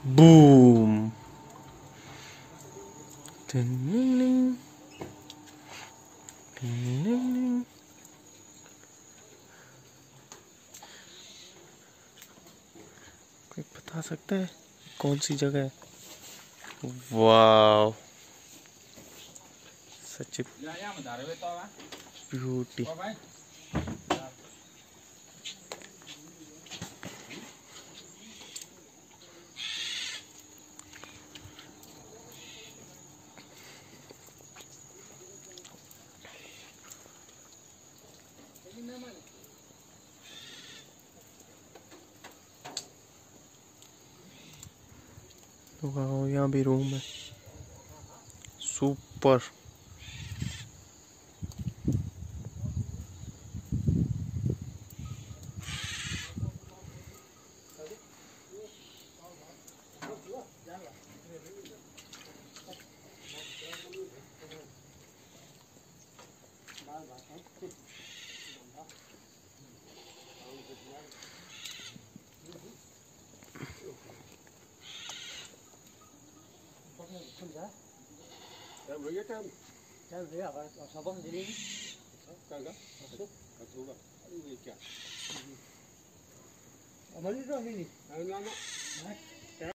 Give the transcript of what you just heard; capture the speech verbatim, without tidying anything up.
Boom. टिंग-टिंग-टिंग, टिंग-टिंग-टिंग। कोई बता सकता है कौन सी जगह है? Wow, such beauty. वाह, यहाँ भी रूम है। सुपर। Ở mấy đứa đó đi.